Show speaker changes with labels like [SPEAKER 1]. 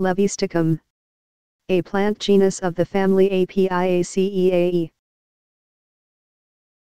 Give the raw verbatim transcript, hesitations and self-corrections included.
[SPEAKER 1] Levisticum. A plant genus of the family Apiaceae.